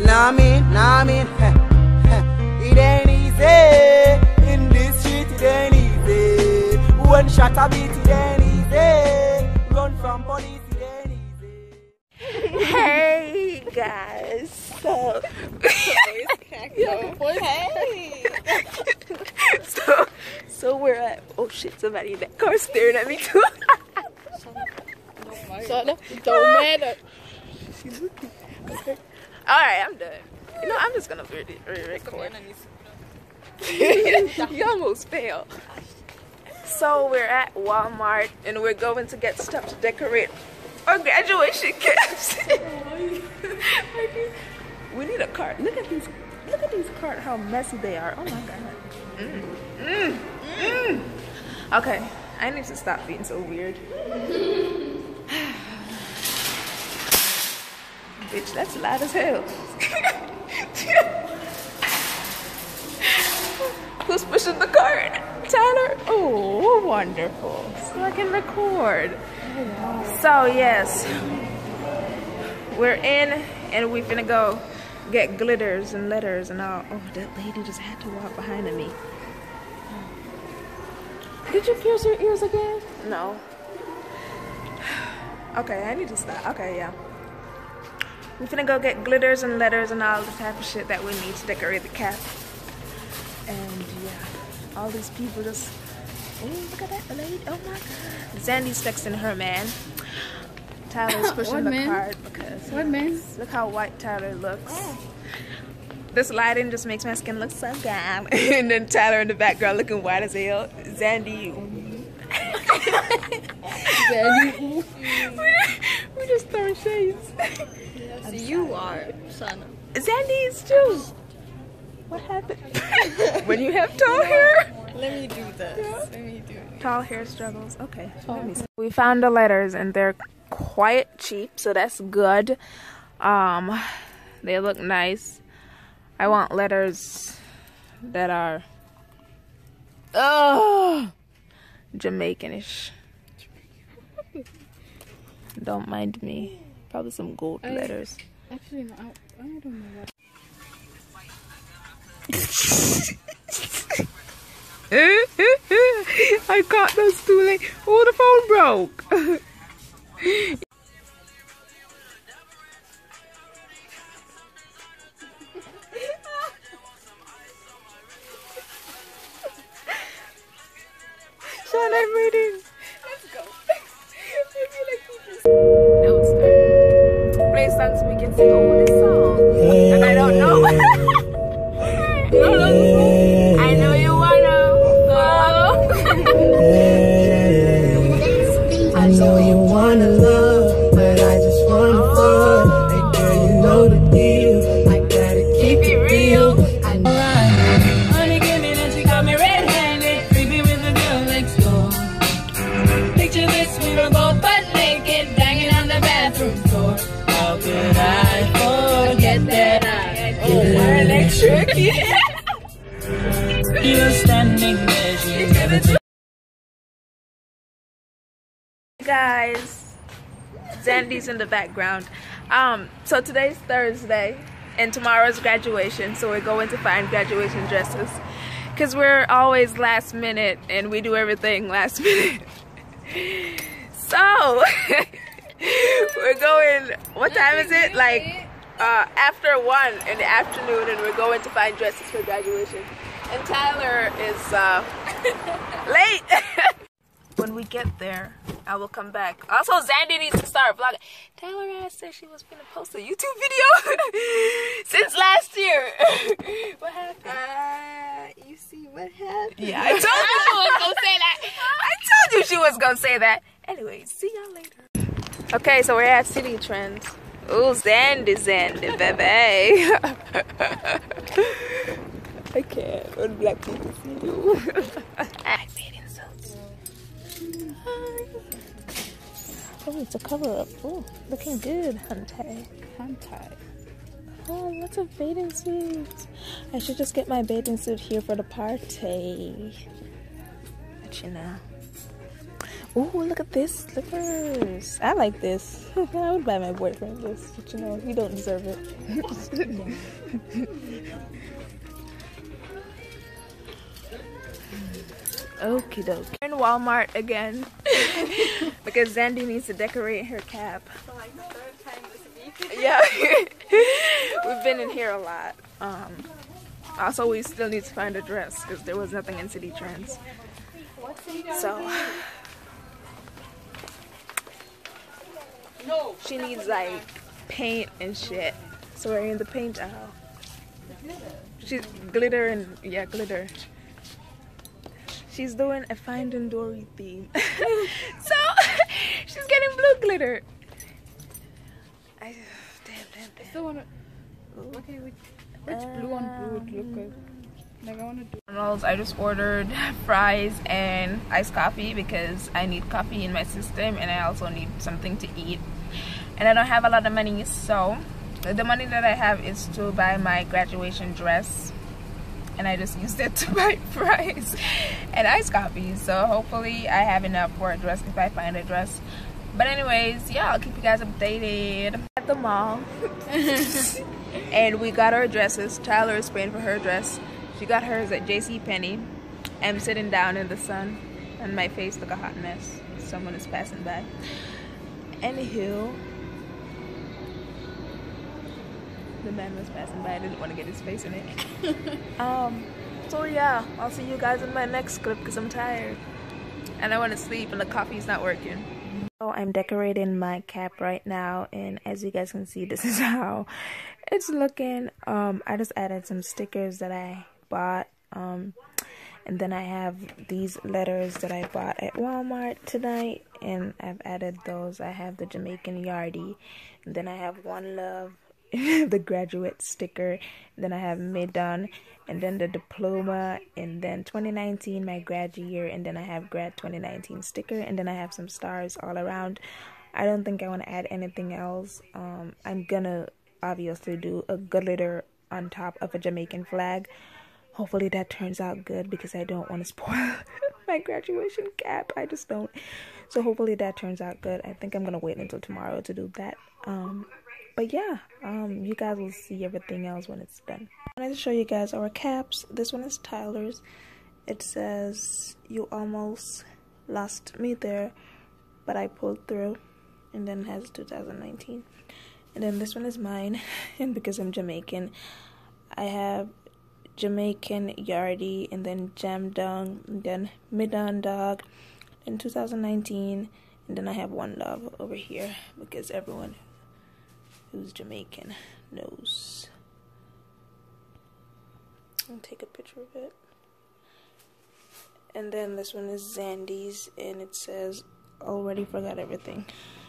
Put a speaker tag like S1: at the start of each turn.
S1: Nah, mean, it ain't easy. In this street, it ain't easy. One shot a beat, it ain't easy. Run from police, it ain't easy.
S2: Hey guys, so so we're at, oh shit, somebody in that car staring at me too.
S3: Don't matter.
S2: Okay. Alright, I'm done. You know, I'm just gonna record. You almost failed. So we're at Walmart and we're going to get stuff to decorate our graduation gifts. We need a cart. Look at these carts, how messy they are. Oh my god. Okay, I need to stop being so weird. Bitch, that's loud as hell. Who's pushing the cart? Tyler? Oh, wonderful. So I can record. So yes, we're in and we're gonna go get glitters and letters and all. Oh, that lady just had to walk behind me. Did you pierce your ears again? No. Okay, I need to stop. Okay, yeah. We're gonna go get glitters and letters and all the type of shit that we need to decorate the cap. And yeah, all these people just, oh, look at that lady. Oh my god. Zandy's texting her man. Tyler's pushing the cart because look how white Tyler looks. Oh. This lighting just makes my skin look so good. And then Tyler in the background looking white as hell. Zandy. We're just throwing shades.
S3: So you are, Sana.
S2: Zandy is too. What happened? When you have tall hair?
S3: Let me do this. Yeah. Let me do it.
S2: Tall hair struggles. Okay. Let me see. We found the letters and they're quite cheap, so that's good. They look nice. I want letters that are Jamaicanish. Don't mind me. Probably some gold letters.
S3: Actually, no, I don't know what.
S2: I caught those too late. Oh, the phone broke. Sean, I'm reading. Let's go. Now it's starting. Play songs we can sing. Oh, this song. And I don't know. I know you wanna go.
S1: I know you wanna love, but I just wanna fuck. Hey girl, you know the deal. I gotta keep it real. I know.
S4: Honey came in and she got me red-handed, creepy with the girl next door. Picture this, we were both butt naked, banging on the bathroom floor. How could I forget that I wore an extra key? You were standing there, she never took.
S2: Guys, Zandy's in the background. So today's Thursday and tomorrow's graduation, so we're going to find graduation dresses because we're always last minute and we do everything last minute. So we're going, what time is it? Like after 1 in the afternoon, and we're going to find dresses for graduation. And Tyler is late. When we get there, I will come back. Also, Zandy needs to start vlogging. Tyler asked said she was gonna post a YouTube video since last year. What happened?
S3: You see what happened?
S2: Yeah, I told you she was gonna say that. I told you she was gonna say that. Anyway, see y'all later. Okay, so we're at City Trends. Ooh, Zandy, baby. I can't when black people see you. I bathing suits. Oh, it's a cover up. Oh, looking good, Huntai. Oh, lots of bathing suits. I should just get my bathing suit here for the party. But you know. Oh, look at this slippers. I like this. I would buy my boyfriend this, but you know, he don't deserve it. Okie doke. We're in Walmart again because Zandy needs to decorate her cap.
S3: For like the third time this week.
S2: Yeah, we've been in here a lot. Also, we still need to find a dress because there was nothing in City Trends. So she needs like paint and shit. So we're in the paint aisle. She's glitter and yeah, glitter. She's doing a Finding Dory theme. So she's getting blue glitter. Damn.
S3: Still wanna. Okay, which blue on blue would look good? Like I wanna do.
S2: McDonald's, I just ordered fries and iced coffee because I need coffee in my system and I also need something to eat. And I don't have a lot of money, so the money that I have is to buy my graduation dress. And I just used it to buy fries and iced coffee. So hopefully I have enough for a dress if I find a dress. But anyways, yeah, I'll keep you guys updated. At the mall. And we got our dresses. Tyler is paying for her dress. She got hers at JCPenney. I'm sitting down in the sun and my face look a hot mess. Someone is passing by. Anywho, the man was passing by. I didn't want to get his face in it. So yeah, I'll see you guys in my next clip because I'm tired and I want to sleep and the coffee's not working. So I'm decorating my cap right now, and as you guys can see, this is how it's looking. I just added some stickers that I bought, and then I have these letters that I bought at Walmart tonight, and I've added those. I have the Jamaican Yardie, and then I have One Love, the graduate sticker, and then I have Mid-Done, and then the diploma, and then 2019 my grad year, and then I have grad 2019 sticker, and then I have some stars all around. I don't think I want to add anything else. I'm gonna obviously do a glitter on top of a Jamaican flag. Hopefully that turns out good because I don't want to spoil my graduation cap. I just don't. So hopefully that turns out good. I think I'm gonna wait until tomorrow to do that. But yeah, you guys will see everything else when it's done. I wanted to show you guys our caps. This one is Tyler's. It says, "You almost lost me there, but I pulled through." And then it has 2019. And then this one is mine. And because I'm Jamaican, I have Jamaican Yardie, and then Jam Dung, and then Mid-Done Dog in 2019. And then I have One Love over here because everyone who's Jamaican knows. I'll take a picture of it. And then this one is Zandy's, and it says, "Already forgot everything."